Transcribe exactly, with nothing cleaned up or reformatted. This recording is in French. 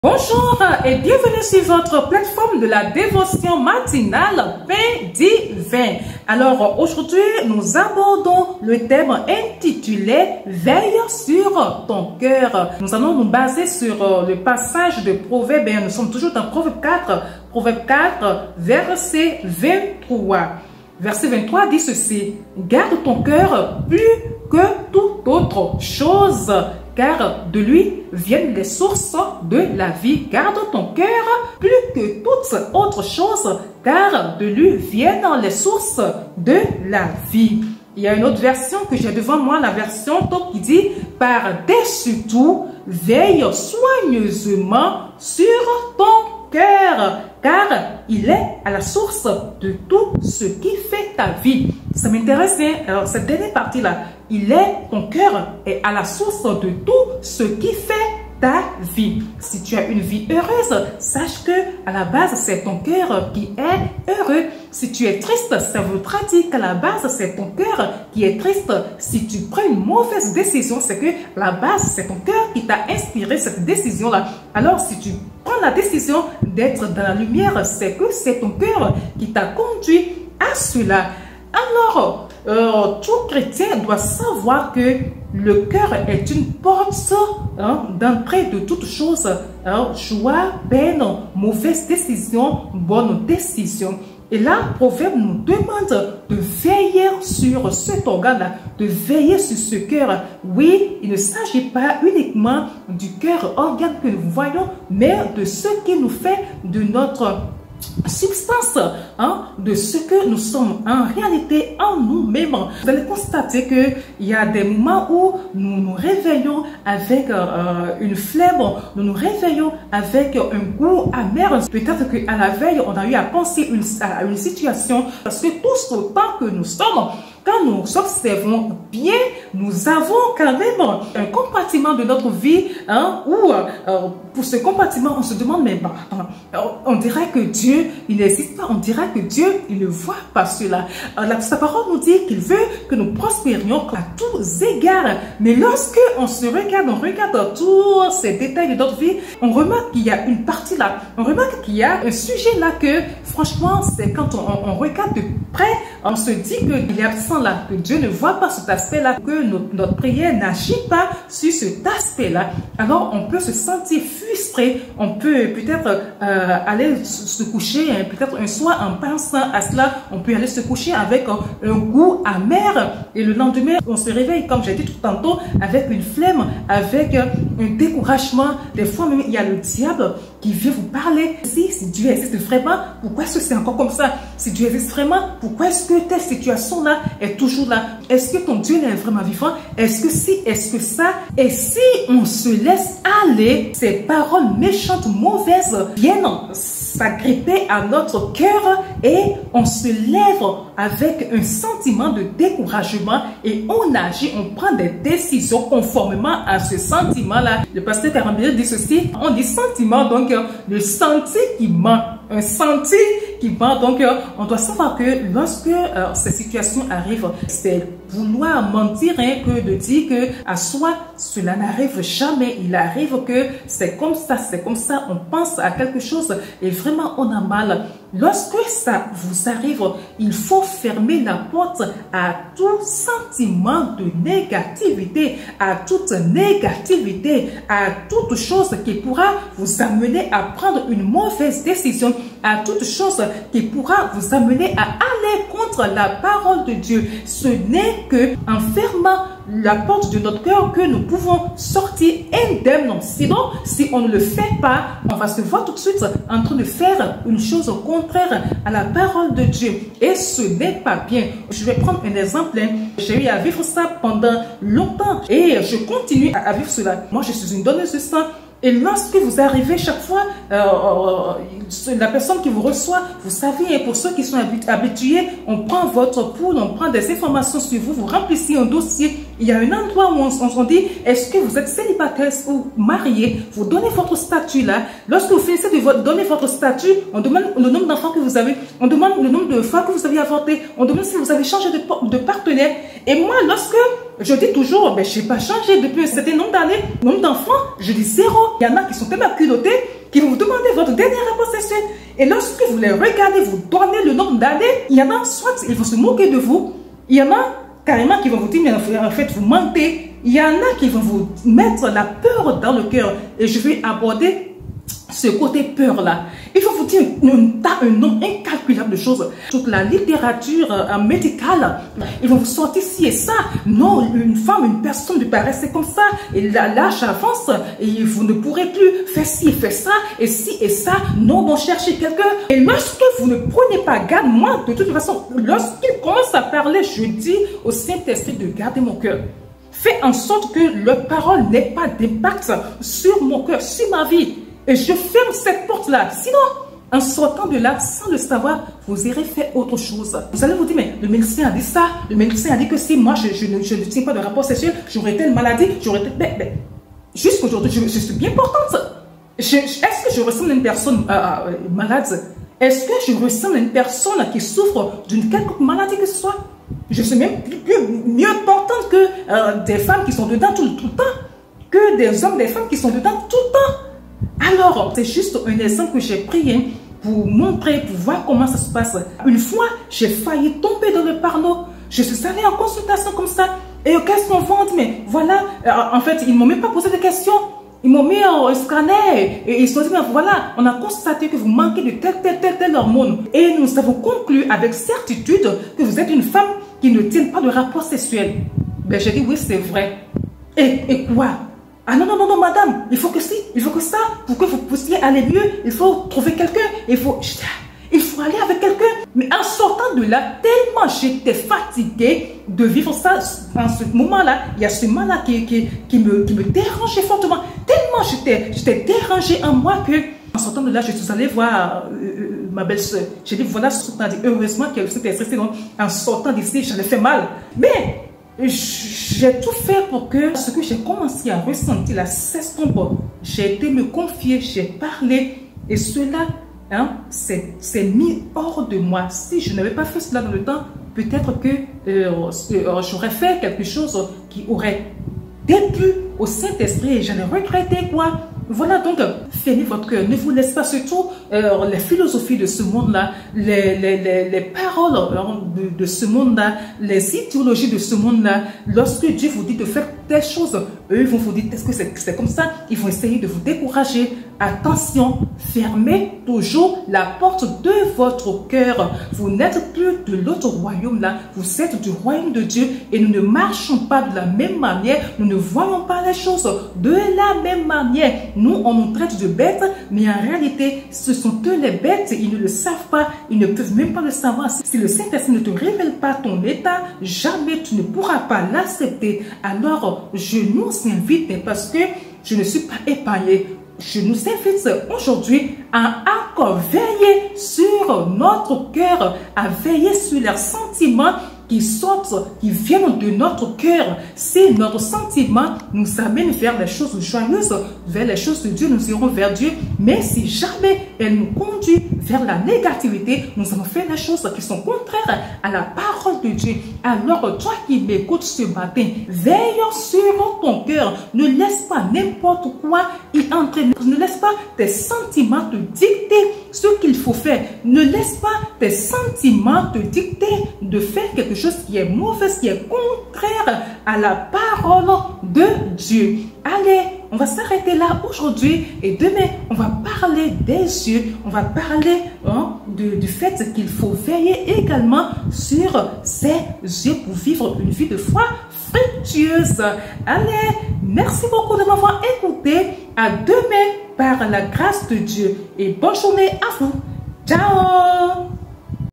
Bonjour et bienvenue sur votre plateforme de la dévotion matinale Pain divin. Alors aujourd'hui, nous abordons le thème intitulé Veille sur ton cœur. Nous allons nous baser sur le passage de Proverbe. Nous sommes toujours dans Proverbe quatre, Proverbe quatre, verset vingt-trois. Verset vingt-trois dit ceci: garde ton cœur plus que toute autre chose, car de lui viennent les sources de la vie. Garde ton cœur plus que toute autre chose, car de lui viennent les sources de la vie. Il y a une autre version que j'ai devant moi, la version top, qui dit: par-dessus tout, veille soigneusement sur ton cœur, car il est à la source de tout ce qui fait ta vie. Ça m'intéresse, hein? Alors cette dernière partie-là, il est, ton cœur est à la source de tout ce qui fait ta vie. Si tu as une vie heureuse, sache que à la base, c'est ton cœur qui est heureux. Si tu es triste, ça voudra dire qu'à la base, c'est ton cœur qui est triste. Si tu prends une mauvaise décision, c'est que à la base, c'est ton cœur qui t'a inspiré cette décision-là. Alors, si tu prends la décision d'être dans la lumière, c'est que c'est ton cœur qui t'a conduit à cela. Alors, euh, tout chrétien doit savoir que le cœur est une porte hein, d'entrée de toutes choses. Hein, joie, peine, mauvaise décision, bonne décision. Et là, Proverbe nous demande de veiller sur cet organe-là, de veiller sur ce cœur. Oui, il ne s'agit pas uniquement du cœur, organe que nous voyons, mais de ce qui nous fait de notre substance, hein, de ce que nous sommes en réalité en nous-mêmes. Vous allez constater qu'il y a des moments où nous nous réveillons avec euh, une flemme, nous nous réveillons avec un goût amer. Peut-être qu'à la veille, on a eu à penser une, à une situation, parce que tous autant que nous sommes, quand nous observons bien, nous avons quand même un compartiment de notre vie hein, où euh, pour ce compartiment, on se demande, mais bah, on dirait que Dieu, il n'existe pas, on dirait que Dieu, il ne voit pas cela. Euh, la, sa parole nous dit qu'il veut que nous prospérions à tous égards. Mais lorsque on se regarde, on regarde tous ces détails de notre vie, on remarque qu'il y a une partie là, on remarque qu'il y a un sujet là que, franchement, c'est quand on, on, on regarde de près, on se dit qu'il est absent là, que Dieu ne voit pas cet aspect-là, que notre, notre prière n'agit pas sur cet aspect-là. Alors, on peut se sentir frustré, on peut peut-être euh, aller se coucher, hein, peut-être un soir en pensant à cela, on peut aller se coucher avec euh, un goût amer et le lendemain, on se réveille, comme j'ai dit tout tantôt, avec une flemme, avec euh, un découragement. Des fois même, il y a le diable qui vient vous parler. Si, si Dieu existe vraiment, pourquoi est-ce que c'est encore comme ça? Si Dieu existe vraiment, pourquoi est-ce que telle situation-là est toujours là? Est-ce que ton Dieu est vraiment vivant? Est-ce que si, est-ce que ça? Et si on se laisse aller, ces paroles méchantes, mauvaises, viennent s'agripper à notre cœur et on se lève avec un sentiment de découragement et on agit, on prend des décisions conformément à ce sentiment-là. Le pasteur Carambia dit ceci, on dit sentiment, donc le senti qui ment. Un senti qui ment. Donc, on doit savoir que lorsque euh, ces situations arrivent, c'est vouloir mentir hein, que de dire que à soi, cela n'arrive jamais. Il arrive que c'est comme ça, c'est comme ça. On pense à quelque chose et vraiment on a mal. Lorsque ça vous arrive, il faut fermer la porte à tout sentiment de négativité, à toute négativité, à toute chose qui pourra vous amener à prendre une mauvaise décision, à toute chose qui pourra vous amener à aller contre la parole de Dieu. Ce n'est que en fermant la porte de notre cœur que nous pouvons sortir indemnes. Sinon, si on ne le fait pas, on va se voir tout de suite en train de faire une chose contraire à la parole de Dieu. Et ce n'est pas bien. Je vais prendre un exemple. Hein. J'ai eu à vivre ça pendant longtemps et je continue à vivre cela. Moi, je suis une donneuse de sang. Et lorsque vous arrivez chaque fois, euh, euh, la personne qui vous reçoit, vous savez, pour ceux qui sont habitués, on prend votre poule, on prend des informations sur vous, vous remplissez un dossier il y a un endroit où on, on, on dit, est-ce que vous êtes célibataire ou marié? Vous donnez votre statut là. Lorsque vous finissez de votre, donner votre statut, on demande le nombre d'enfants que vous avez, on demande le nombre de fois que vous avez avorté, on demande si vous avez changé de, de partenaire. Et moi, lorsque je dis toujours, ben, je n'ai pas changé depuis un certain nombre d'années, nombre d'enfants, je dis zéro. Il y en a qui sont tellement culottés qui vont vous demander votre dernier rapport sexuel. Et lorsque vous les regardez, vous donnez le nombre d'années, il y en a soit ils vont se moquer de vous, il y en a carrément qui vont vous dire, mais en fait, vous mentez. Il y en a qui vont vous mettre la peur dans le cœur. Et je vais aborder ce côté peur-là. Il faut vous dire un, un nombre incalculable de choses. Toute la littérature euh, médicale, ils vont vous sortir ci et ça. Non, une femme, une personne de paresse, c'est comme ça. Et l'âge avance et vous ne pourrez plus faire ci et faire ça, et ci et ça. Non, bon, cherchez quelqu'un. Et lorsque vous ne prenez pas garde, moi, de toute façon, lorsqu'il commence à parler, je dis au Saint-Esprit de garder mon cœur. Fais en sorte que leur parole n'ait pas d'impact sur mon cœur, sur ma vie. Et je ferme cette porte-là. Sinon, en sortant de là, sans le savoir, vous irez faire autre chose. Vous allez vous dire, mais le médecin a dit ça, le médecin a dit que si moi, je, je, je, je ne tiens pas de rapport sexuel, j'aurais telle maladie, j'aurais telle... Mais, mais, jusqu'aujourd'hui, je, je suis bien portante. Est-ce que je ressemble à une personne euh, euh, malade? Est-ce que je ressemble à une personne qui souffre d'une quelconque maladie que ce soit? Je suis même plus, plus, mieux portante que euh, des femmes qui sont dedans tout, tout le temps, que des hommes, des femmes qui sont dedans tout le temps. Alors, c'est juste un exemple que j'ai pris hein, pour montrer, pour voir comment ça se passe. Une fois, j'ai failli tomber dans le panneau. Je suis allée en consultation comme ça. Et qu'est-ce qu'on vend? Mais voilà, euh, en fait, ils ne m'ont même pas posé de questions. Ils m'ont mis en scanner et ils se sont dit, mais voilà, on a constaté que vous manquez de tel, tel, tel, tel hormone. Et nous avons conclu avec certitude que vous êtes une femme qui ne tient pas de rapport sexuel. Ben, j'ai dit, oui, c'est vrai. Et, et quoi? Ah non, non, non, non, madame, il faut que si, il faut que ça, pour que vous puissiez aller mieux, il faut trouver quelqu'un, il faut, il faut aller avec quelqu'un. Mais en sortant de là, tellement j'étais fatiguée de vivre ça, en ce moment-là, il y a ce moment-là qui, qui, qui, me, qui me dérangeait fortement. Tellement j'étais dérangée en moi que, en sortant de là, je suis allée voir euh, ma belle-sœur. J'ai dit, voilà ce qu'on a dit. Heureusement qu'elle s'était stressée, donc en sortant d'ici, j'en ai fait mal. Mais j'ai tout fait pour que ce que j'ai commencé à ressentir là cesse ton bord. J'ai été me confier, j'ai parlé et cela hein, c'est mis hors de moi. Si je n'avais pas fait cela dans le temps, peut-être que euh, euh, j'aurais fait quelque chose qui aurait déplu au Saint-Esprit et j'en ai regretté quoi. Voilà donc, fermez votre cœur, ne vous laissez pas surtout euh, les philosophies de ce monde-là, les, les, les, les paroles de, de ce monde-là, les idéologies de ce monde-là. Lorsque Dieu vous dit de faire telle chose, eux vont vous dire est-ce que c'est comme ça? Ils vont essayer de vous décourager. Attention, fermez toujours la porte de votre cœur. Vous n'êtes plus de l'autre royaume-là, vous êtes du royaume de Dieu et nous ne marchons pas de la même manière, nous ne voyons pas les choses de la même manière. Nous, on nous traite de bêtes, mais en réalité, ce sont eux les bêtes, ils ne le savent pas, ils ne peuvent même pas le savoir. Si le Saint-Esprit ne te révèle pas ton état, jamais tu ne pourras pas l'accepter. Alors, je nous invite, parce que je ne suis pas épargnée, je nous invite aujourd'hui à encore veiller sur notre cœur, à veiller sur leurs sentiments qui sortent, qui viennent de notre cœur. Si notre sentiment nous amène vers les choses joyeuses, vers les choses de Dieu, nous irons vers Dieu. Mais si jamais elle nous conduit vers la négativité, nous allons faire les choses qui sont contraires à la parole de Dieu. Alors, toi qui m'écoutes ce matin, veille sur ton cœur. Ne laisse pas n'importe quoi y entrer. Ne laisse pas tes sentiments te dicter ce qu'il faut faire. Ne laisse pas tes sentiments te dicter de faire quelque chose qui est mauvais, qui est contraire à la parole de Dieu. Allez, on va s'arrêter là aujourd'hui et demain, on va parler des yeux. On va parler hein, de, du fait qu'il faut veiller également sur ses yeux pour vivre une vie de foi fructueuse. Allez, merci beaucoup de m'avoir écouté. À demain par la grâce de Dieu et bonne journée à vous. Ciao!